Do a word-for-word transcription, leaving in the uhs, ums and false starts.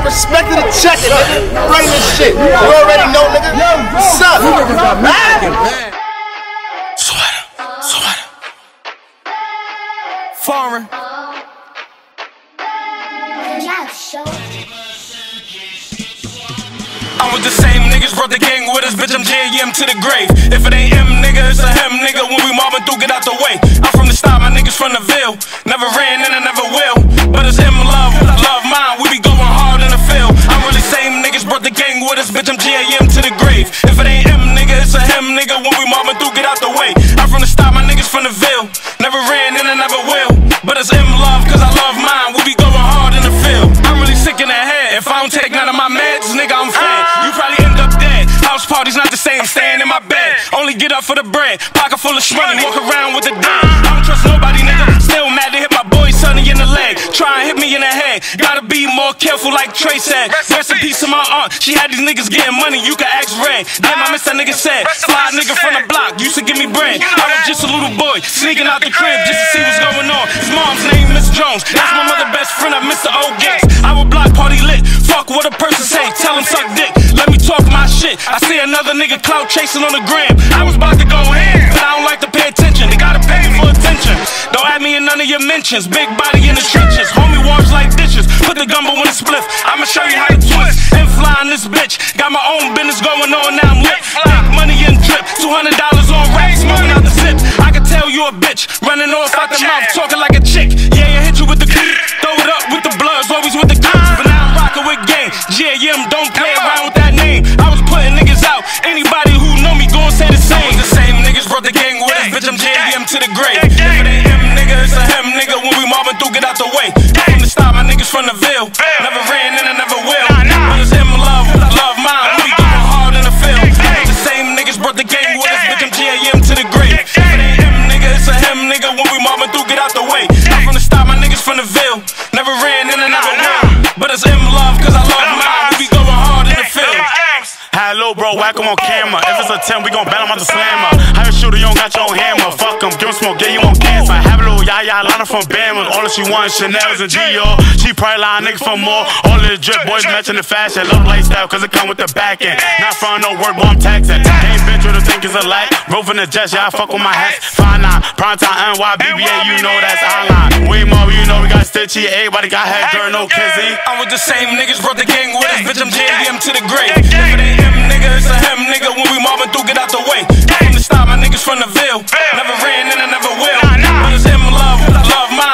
respect to the checker, nigga. Bring this shit. You already know, nigga. What's up? Sweater, sweater. Foreign. I'm with the same niggas, brought the gang with us, bitch, I'm J M to the grave. If it ain't M, nigga, it's a him, nigga. When we mobbing through, get out the way. I'm from the start, my niggas from the Ville. Never ran and I never will. But it's M love, love mine, we be going hard in the field. I'm really same niggas, brought the gang with us, bitch, I'm J M to the grave. If it ain't M, nigga, it's a him, nigga. When we mobbing through, get out the way. I'm from the start, my niggas from the Ville. Never ran and I never will. But it's M love, cause I love mine, we be going hard in the field. I'm really sick in the head. If I don't take none of my meds, nigga, I'm fed. You probably end up dead. House party's not the same, staying in my bed. Only get up for the bread. Pocket full of shmoney, walk around with a dime. I don't trust nobody, nigga. Still mad to hit my boy Sonny in the leg. Try and hit me in the head. Gotta be more careful, like Trey said. Rest in peace to my aunt. She had these niggas getting money. You can ask Ray. Damn, I miss that nigga said. Fly nigga from the block, used to give me bread. I was just a little boy, sneaking out the crib just to see what's going on. His mom's name Miss Jones. That's my mother best friend, I Mister O Gates. I would block party lit. Fuck what a person say. Tell him suck dick. Let me talk my shit. I see another nigga clout chasing on the gram. I was about to go in, but I don't like to pay attention. They gotta pay me for attention. Don't add me in none of your mentions. Big body in the trenches. Homie wash like dishes. Put the gumbo in the spliff. I'ma show you how to twist. And fly on this bitch. Got my own business going on, now I'm lit. Big money and drip. two hundred dollars on rack, smoking out the zip. I can tell you a bitch. Running off out the mouth, talking like a chick. Yeah, I hit you with the clip. Throw it up with the bloods, always with the clips. But now I'm rocking with gang. J M, don't play around with that name. I was putting niggas out. Anybody who know me gon' say the same. The same niggas brought the gang with us, bitch, I'm J M to the grave. If it ain't him, nigga, it's a him, nigga. When we mobbing through, get out the way. From the start, my niggas from the Ville. Never ran and I never will. But it's him love, love mine. We be going hard in the field. The same niggas brought the gang with us, bitch, I'm J M to the grave. If it ain't him, nigga, it's a him, nigga. When we mobbing through, get out the way. I'm from the start, my niggas from the Ville. Never ran and I never will. But it's M love, cause I love mine. We be going hard in the field. Hello, bro, whack him on camera. If it's a ten, we gon' bat him out the slammer. How you shooter, you don't got your own hammer. Fuck him, give him smoke, get you on cancer. Have a little yaya, line from Bama. All that she wants, Chanel's and Dior. She probably lying nigga for more. All of the drip boys matching the fashion. Love lifestyle, cause it come with the back end. Not from no work, but I'm taxing. Ain't bitch with the think it's a light. Roving the jets, yeah, I fuck with my hats. Fine nine, prime time, N Y, B B A, you know that's online. We more, you know we got Stitchy. Everybody got head, girl, no kizzy. I'm with the same niggas, brought the gang with us, bitch, I'm J M to the grave. If it ain't him, nigga, it's a him, nigga. When we mobbing through, get out the way. From the start, my niggas from the Ville. Never ran and I never will. But it's him love, love mine.